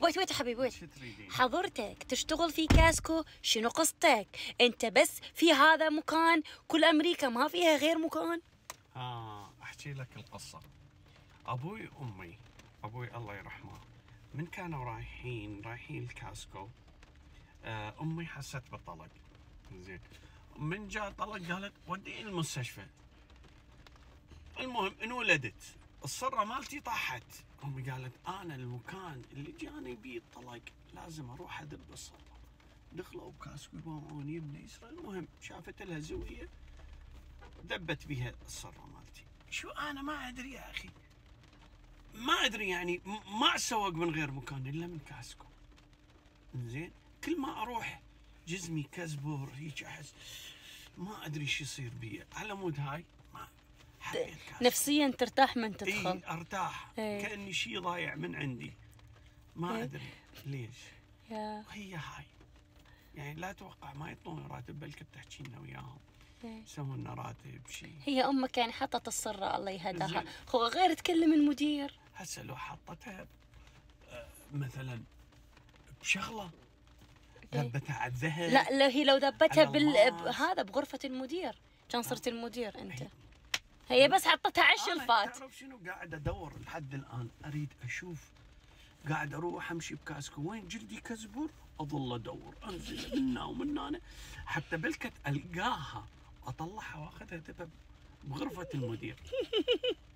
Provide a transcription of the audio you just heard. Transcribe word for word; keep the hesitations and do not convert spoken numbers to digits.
ويت ويت يا حبيبي ويت. شو تريدين؟ حضرتك تشتغل في كاسكو، شنو قصتك؟ انت بس في هذا مكان، كل امريكا ما فيها غير مكان؟ اه احكي لك القصه. ابوي وامي، ابوي الله يرحمه، من كانوا رايحين رايحين الكاسكو، آه امي حست بالطلق. زين، من جاء طلق قالت وديني المستشفى. المهم انولدت، الصره مالتي طاحت. امي قالت انا المكان اللي جاني بيه الطلق لازم اروح ادب الصره. دخلوا بكاسكو يباوعون يمنى يسرى. المهم شافت لها زاويه دبت بيها الصره مالتي. شو انا ما ادري يا اخي، ما ادري يعني ما اسوق من غير مكان الا من كاسكو. زين، كل ما اروح جسمي كزبر هيك، احس ما ادري شو يصير بي. على مود هاي ما حبيت كاسكو. نفسيا ترتاح من تدخل؟ اي ارتاح، ايه. كاني شيء ضايع من عندي، ما ايه. ادري ليش. يا وهي هاي يعني لا توقع ما يعطون راتب، بل كنت تحكي لنا وياهم يسوون لنا راتب شيء. هي امك يعني حطت الصره الله يهداها. زين. هو غير تكلم المدير. هسه لو حطتها آه، مثلا بشغله ذبتها على الذهب. لا لا، هي لو ذبتها على بال الماس. هذا بغرفه المدير كان صرت المدير انت. هي- هي بس حطتها على أنا الشلفات. تعرف شنو قاعد ادور لحد الان، اريد اشوف، قاعد اروح امشي بكاسكو وين جلدي كزبر، اظل ادور انزل من هنا ومن هنا حتى بلكت القاها اطلعها واخذها تبقى بغرفه المدير.